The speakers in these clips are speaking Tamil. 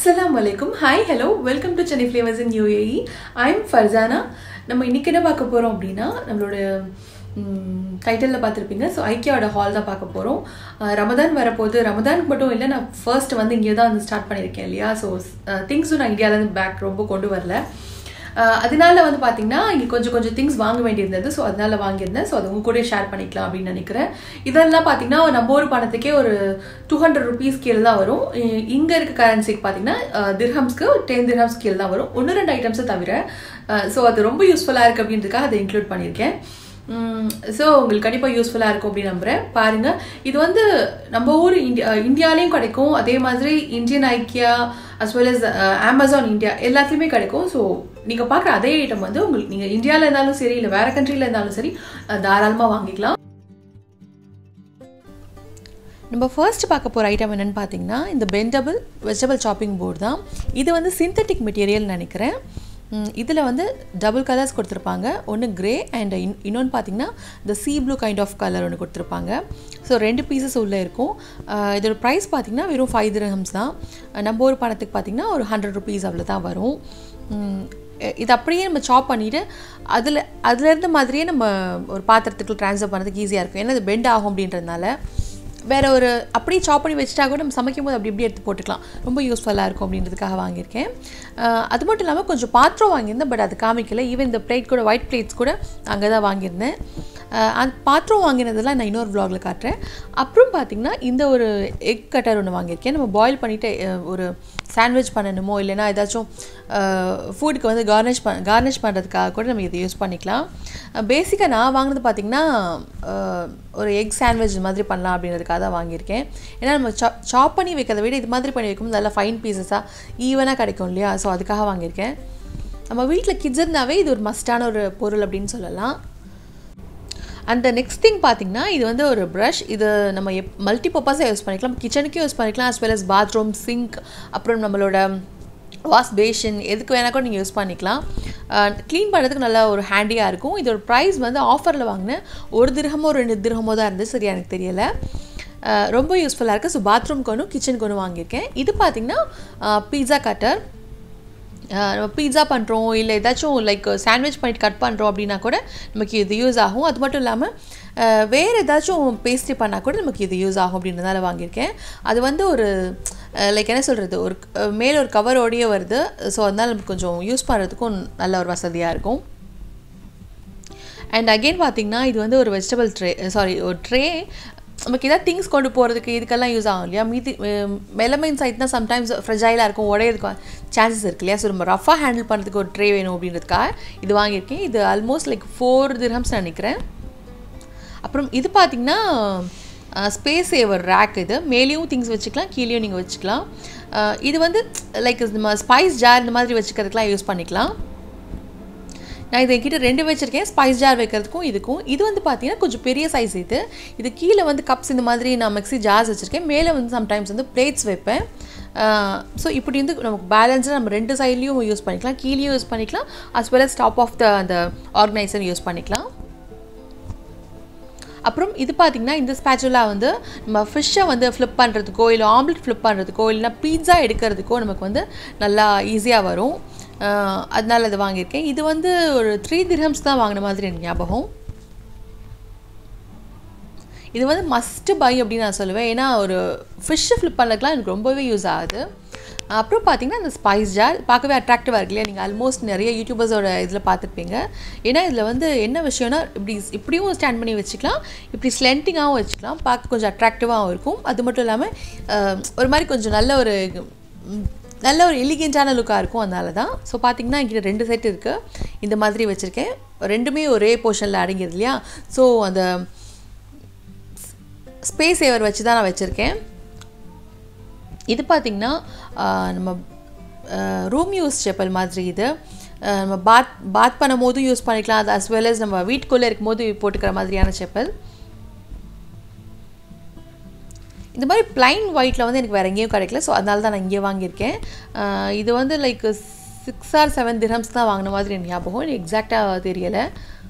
Assalamualaikum. Hi, hello. Welcome to Chennai Flavors in UAE. I'm Farzana. நம்ம இன்னைக்கு என்ன பார்க்க போறோம் அப்படினா நம்மளோட டைட்டில்ல பார்த்திருப்பீங்க. சோ IKEA ஹால் தான் பார்க்க போறோம். ரமதான் வரப்போகுது. ரமதானுக்கு மட்டும் இல்ல, நான் ஃபர்ஸ்ட் வந்து இங்கே தான் ஸ்டார்ட் பண்ணிருக்கேன் இல்லையா. சோ திங்ஸ் நான் இந்தியால இருந்து பேக் ரொம்ப கொண்டு வரல. அதனால வந்து பாத்தீங்கன்னா இங்க கொஞ்சம் திங்ஸ் வாங்க வேண்டியிருந்தது. சோ அதனால வாங்கியிருந்தேன். சோ அது உங்க கூட ஷேர் பண்ணிக்கலாம் அப்படின்னு நினைக்கிறேன். இதெல்லாம் பாத்தீங்கன்னா நம்ம ஒரு பணத்துக்கே ஒரு 200 ரூபீஸ் கீழ தான் வரும். இங்க இருக்க கரன்சிக்கு பாத்தீங்கன்னா திர்ஹம்ஸ்க்கு 10 திர்ஹம்ஸ் கீழ தான் வரும். 1-2 ஐட்டம்ஸ் தவிர. சோ அது ரொம்ப யூஸ்ஃபுல்லா இருக்கு அப்படின்றதுக்காக அதை இன்க்ளூட் பண்ணியிருக்கேன். ஸோ உங்களுக்கு கண்டிப்பாக யூஸ்ஃபுல்லாக இருக்கும் அப்படின்னு நம்புகிறேன். பாருங்கள், இது வந்து நம்ம ஊர் இந்தியாலேயும் கிடைக்கும். அதே மாதிரி Indian IKEA as well as Amazon India எல்லாத்துலேயுமே கிடைக்கும். ஸோ நீங்கள் பார்க்குற அதே ஐட்டம் வந்து உங்களுக்கு நீங்கள் இந்தியாவில் இருந்தாலும் சரி இல்லை வேறு கண்ட்ரியில் இருந்தாலும் சரி தாராளமாக வாங்கிக்கலாம். நம்ம ஃபர்ஸ்ட் பார்க்க போகிற ஐட்டம் என்னென்னு பார்த்தீங்கன்னா இந்த பெண்டபிள் வெஜிடபிள் சாப்பிங் போர்டு தான். இது வந்து சிந்தட்டிக் மெட்டீரியல் நினைக்கிறேன். இதில் வந்து டபுள் கலர்ஸ் கொடுத்துருப்பாங்க. ஒன்று கிரே அண்ட் இன்னொன்று பார்த்தீங்கன்னா இந்த sea blue kind of colour ஒன்று கொடுத்துருப்பாங்க. ஸோ 2 பீசஸ் உள்ளே இருக்கும். இதோட ப்ரைஸ் பார்த்திங்கன்னா வெறும் 5 திர்ஹம்ஸ் தான். நம்ம ஒரு பணத்துக்கு பார்த்திங்கன்னா ஒரு 100 ரூபீஸ் அவ்வளோ தான் வரும். இது அப்படியே நம்ம சாப் பண்ணிவிட்டு அதுலேருந்து மாதிரியே நம்ம ஒரு பாத்திரத்துக்கு ட்ரான்ஸ்ஃபர் பண்ணுறதுக்கு ஈஸியாக இருக்கும். ஏன்னா இது பெண்ட் ஆகும் அப்படின்றதுனால வேறு ஒரு அப்படியே சாப் பண்ணி வச்சுட்டா கூட நம்ம சமைக்கும் போது அப்படி எடுத்து போட்டுக்கலாம். ரொம்ப யூஸ்ஃபுல்லாக இருக்கும் அப்படின்றதுக்காக வாங்கியிருக்கேன். அது மட்டும் இல்லாமல் கொஞ்சம் பாத்திரம் வாங்கியிருந்தேன், பட் அது காமிக்கல. ஈவன் இந்த பிளேட் கூட ஒயிட் பிளேட்ஸ் கூட அங்கே தான் வாங்கியிருந்தேன். அந்த பாத்திரம் வாங்கினதெல்லாம் நான் இன்னொரு vlogல காட்டுறேன். அப்புறம் பார்த்திங்கன்னா இந்த ஒரு எக் கட்டர் ஒன்று வாங்கியிருக்கேன். நம்ம பாயில் பண்ணிவிட்டு ஒரு சாண்ட்விச் பண்ணணுமோ இல்லைனா ஏதாச்சும் ஃபுட்டுக்கு வந்து கார்னிஷ் பண்ணுறதுக்காக கூட நம்ம இதை யூஸ் பண்ணிக்கலாம். பேசிக்காக நான் வாங்கினது பார்த்திங்கன்னா ஒரு எக் சாண்ட்விச் மாதிரி பண்ணலாம் அப்படின்றதுக்காக தான் வாங்கியிருக்கேன். ஏன்னா நம்ம சாப் பண்ணி வைக்கிறத விட இது மாதிரி பண்ணி வைக்கும்போது நல்லா ஃபைன் பீசஸாக ஈவனாக கிடைக்கும் இல்லையா. ஸோ அதுக்காக வாங்கியிருக்கேன். நம்ம வீட்டில் கிட்ஸ் இருந்தாவே இது ஒரு மஸ்டான ஒரு பொருள் அப்படின்னு சொல்லலாம். அந்த நெக்ஸ்ட் திங் பார்த்திங்கன்னா இது வந்து ஒரு ப்ரஷ். இது நம்ம மல்டி பர்பஸாக யூஸ் பண்ணிக்கலாம். கிச்சனுக்கும் யூஸ் பண்ணிக்கலாம், as well as bathroom, sink, அப்புறம் நம்மளோட வாஷ் பேஷன் எதுக்கு வேணால் கூட நீங்கள் யூஸ் பண்ணிக்கலாம். க்ளீன் பண்ணுறதுக்கு நல்லா ஒரு ஹேண்டியாக இருக்கும். இதோட ப்ரைஸ் வந்து ஆஃபரில் வாங்கினேன். 1 திர்ஹமோ 2 திர்ஹமோ தான் இருந்தது, சரியா எனக்கு தெரியலை. ரொம்ப யூஸ்ஃபுல்லாக இருக்குது. ஸோ பாத்ரூம்க்கு ஒன்று கிச்சனுக்கு ஒன்று வாங்கியிருக்கேன். இது பார்த்திங்கன்னா பீட்சா கட்டர். நம்ம பீட்சா பண்ணுறோம் இல்லை ஏதாச்சும் லைக் சாண்ட்விச் பண்ணிட்டு கட் பண்ணுறோம் அப்படின்னா கூட நமக்கு இது யூஸ் ஆகும். அது மட்டும் இல்லாமல் வேறு ஏதாச்சும் பேஸ்ட்ரி பண்ணால் கூட நமக்கு இது யூஸ் ஆகும் அப்படின்றதால வாங்கியிருக்கேன். அது வந்து ஒரு லைக் என்ன சொல்கிறது, ஒரு மேலே ஒரு கவரோடையே வருது. ஸோ அதனால் நமக்கு கொஞ்சம் யூஸ் பண்ணுறதுக்கும் நல்ல ஒரு வசதியாக இருக்கும். அண்ட் அகெயின் பார்த்திங்கன்னா இது வந்து ஒரு வெஜிடபிள் ஒரு ட்ரே. நமக்கு ஏதாவது திங்ஸ் கொண்டு போகிறதுக்கு இதுக்கெல்லாம் யூஸ் ஆகும் இல்லையா. மீதி மெலமைன் சைட்னா சம்டைம்ஸ் ஃப்ரெஜைலாக இருக்கும், உடையதுக்கு சான்சஸ் இருக்கு இல்லையா. ஸோ நம்ம ரஃபாக ஹேண்டில் பண்ணுறதுக்கு ஒரு ட்ரே வேணும் அப்படின்றதுக்காக இது வாங்கியிருக்கேன். இது ஆல்மோஸ்ட் லைக் 4 திர்ஹம்ஸ் நினைக்கிறேன். அப்புறம் இது பார்த்திங்கன்னா ஸ்பேஸ் சேவர் ரேக். இது மேலேயும் திங்ஸ் வச்சுக்கலாம், கீழேயும் நீங்கள் வச்சுக்கலாம். இது வந்து லைக் நம்ம ஸ்பைஸ் ஜார் இந்த மாதிரி வச்சுக்கிறதுக்கெலாம் யூஸ் பண்ணிக்கலாம். நான் இதை என்கிட்ட 2 வச்சுருக்கேன், ஸ்பைஸ் ஜார் வைக்கிறதுக்கும் இதுக்கும். இது வந்து பார்த்தீங்கன்னா கொஞ்சம் பெரிய சைஸ். இது கீழே வந்து கப்ஸ் இந்த மாதிரி நான் மிக்ஸி ஜார்ஸ் வச்சுருக்கேன். மேலே வந்து சம்டைம்ஸ் வந்து பிளேட்ஸ் வைப்பேன். ஸோ இப்படி வந்து நமக்கு பேலன்ஸாக நம்ம 2 சைட்லேயும் யூஸ் பண்ணிக்கலாம், கீழேயும் யூஸ் பண்ணிக்கலாம், as well as top of அந்த ஆர்கனைசர் யூஸ் பண்ணிக்கலாம். அப்புறம் இது பார்த்திங்கன்னா இந்த ஸ்பேச்சுலா வந்து நம்ம ஃபிஷ்ஷை வந்து ஃப்ளிப் பண்ணுறதுக்கோ இல்லை ஆம்லெட் ஃப்ளிப் பண்ணுறதுக்கோ இல்லைனா பீட்சா எடுக்கிறதுக்கோ நமக்கு வந்து நல்லா ஈஸியாக வரும். அதனால அதை வாங்கியிருக்கேன். இது வந்து ஒரு 3 திர்ஹம்ஸ் தான் வாங்கின மாதிரி எனக்கு ஞாபகம். இது வந்து மஸ்ட் பை அப்படின்னு நான் சொல்லுவேன். ஏன்னா ஒரு ஃபிஷ்ஷை ஃப்ளிப் பண்ணுறதுக்குலாம் எனக்கு ரொம்பவே யூஸ் ஆகுது. அப்புறம் பார்த்திங்கன்னா இந்த ஸ்பைஸ் ஜார் பார்க்கவே அட்ராக்டிவாக இருக்கு இல்லையா. நீங்கள் ஆல்மோஸ்ட் நிறைய யூடியூபர்ஸோட இதில் பார்த்துருப்பீங்க. ஏன்னா இதில் வந்து என்ன விஷயம்னா இப்படியும் ஸ்டாண்ட் பண்ணி வச்சுக்கலாம், இப்படி ஸ்லென்டிங்காகவும் வச்சுக்கலாம். பார்க்க கொஞ்சம் அட்ராக்டிவாகவும் இருக்கும். அது மட்டும் இல்லாமல் ஒரு மாதிரி கொஞ்சம் நல்ல ஒரு எலிகென்ட்டான லுக்காக இருக்கும். அதனால தான். ஸோ பார்த்திங்கன்னா என்கிட்ட 2 செட் இருக்குது. இந்த மாதிரி வச்சுருக்கேன். 2மே ஒரே போர்ஷனில் அடங்கியது இல்லையா. ஸோ அந்த ஸ்பேஸ் சேவர் வச்சு தான் நான் வச்சுருக்கேன். இது பார்த்திங்கன்னா நம்ம ரூம் யூஸ் செப்பல் மாதிரி. இது நம்ம பாத் பண்ணும் போதும் யூஸ் பண்ணிக்கலாம். அது அஸ் வெல் அஸ் நம்ம வீட்டுக்குள்ளே இருக்கும் போது போட்டுக்கிற மாதிரியான செப்பல். இந்த மாதிரி பிளைன் ஒயிட்டில் வந்து எனக்கு வேறு எங்கேயும் கிடைக்கல. ஸோ அதனால தான் நான் இங்கே வாங்கியிருக்கேன். இது வந்து லைக் 6 or 7 திர்ஹம்ஸ் தான் வாங்கின மாதிரி எனக்கு ஞாபகம். எனக்கு எக்ஸாக்டாக தெரியலை.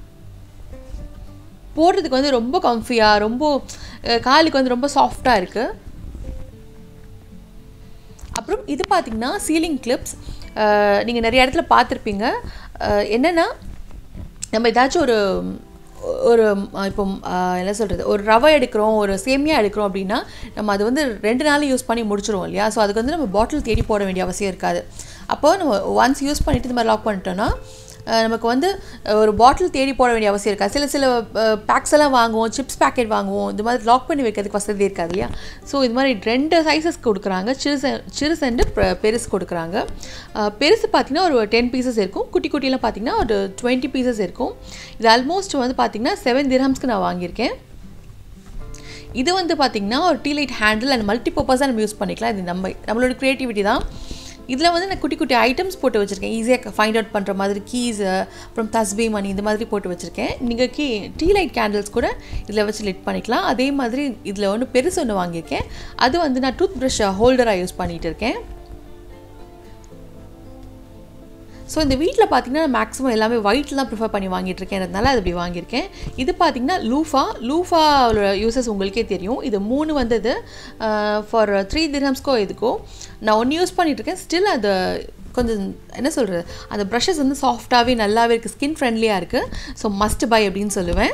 போடுறதுக்கு வந்து ரொம்ப கம்ஃபியாக, ரொம்ப காலுக்கு வந்து ரொம்ப சாஃப்டாக இருக்குது. அப்புறம் இது பார்த்திங்கன்னா சீலிங் கிளிப்ஸ். நீங்கள் நிறைய இடத்துல பார்த்துருப்பீங்க. என்னென்னா நம்ம ஏதாச்சும் ஒரு இப்போ என்ன சொல்கிறது, ஒரு ரவை எடுக்கிறோம், ஒரு சேமியா எடுக்கிறோம் அப்படின்னா நம்ம அது வந்து 2 நாள் யூஸ் பண்ணி முடிச்சிடுவோம் இல்லையா. ஸோ அதுக்கு வந்து நம்ம பாட்டில் தேடி போட வேண்டிய அவசியம் இருக்காது. அப்போது நம்ம ஒன்ஸ் யூஸ் பண்ணிவிட்டு இந்த மாதிரி லாக் பண்ணிட்டோன்னா நமக்கு வந்து ஒரு பாட்டில் தேடி போட வேண்டிய அவசியம் இருக்காது. சில பேக்ஸ் எல்லாம் வாங்குவோம், சிப்ஸ் பேக்கெட் வாங்குவோம், இந்த மாதிரி லாக் பண்ணி வைக்கிறதுக்கு வசதி இருக்காது இல்லையா. ஸோ இது மாதிரி 2 சைஸஸ் கொடுக்குறாங்க. சிறுசு அண்டு பெருசு கொடுக்குறாங்க. பெருசு பார்த்திங்கன்னா ஒரு 10 பீசஸ் இருக்கும். குட்டிலாம் பார்த்திங்கன்னா ஒரு 20 பீசஸ் இருக்கும். இது ஆல்மோஸ்ட் வந்து பார்த்திங்கன்னா 7 திர்ஹம்ஸ்க்கு நான் வாங்கியிருக்கேன். இது வந்து பார்த்திங்கன்னா ஒரு tea light handle and multi பர்பஸாக நம்ம யூஸ் பண்ணிக்கலாம். இது நம்மளோட க்ரியேட்டிவிட்டி தான். இதில் வந்து நான் குட்டி ஐட்டம்ஸ் போட்டு வச்சுருக்கேன், ஈஸியாக ஃபைண்ட் அவுட் பண்ணுற மாதிரி. கீஸு, அப்புறம் தஸ்பீ மணி, இந்த மாதிரி போட்டு வச்சுருக்கேன். நீங்கள் டீ லைட் கேண்டில்ஸ் கூட இதில் வச்சு லிட் பண்ணிக்கலாம். அதே மாதிரி இதில் ஒன்று பெருசு ஒன்று வாங்கியிருக்கேன். அது வந்து நான் டூத் ப்ரஷ் ஹோல்டராக யூஸ் பண்ணிகிட்டு இருக்கேன். ஸோ இந்த வீட்டில் பார்த்திங்கன்னா மேக்ஸிமம் எல்லாமே ஒயிட்டில் தான் ப்ரிஃபர் பண்ணி வாங்கிட்டுருக்கேன்றதுனால அது அப்படி வாங்கியிருக்கேன். இது பார்த்திங்கன்னா லூஃபாவோட யூசஸ் உங்களுக்கே தெரியும். இது 3 வந்தது ஃபார் 3 திர்ஹம்ஸ்க்கோ இதுக்கோ. நான் 1 யூஸ் பண்ணிகிட்ருக்கேன். ஸ்டில் அது கொஞ்சம் என்ன சொல்கிறது, அந்த ப்ரஷஸ் வந்து சாஃப்டாகவே நல்லாவே இருக்குது, ஸ்கின் ஃப்ரெண்ட்லியாக இருக்குது. ஸோ மஸ்ட் பை அப்படின்னு சொல்லுவேன்.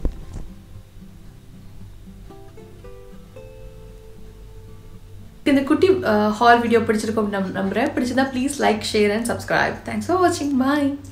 இந்த குட்டி ஹால் வீடியோ பிடிச்சிருக்கோம் நம்புறேன். பிடிச்சதா please like, share and subscribe. Thanks for வாட்சிங். பாய்.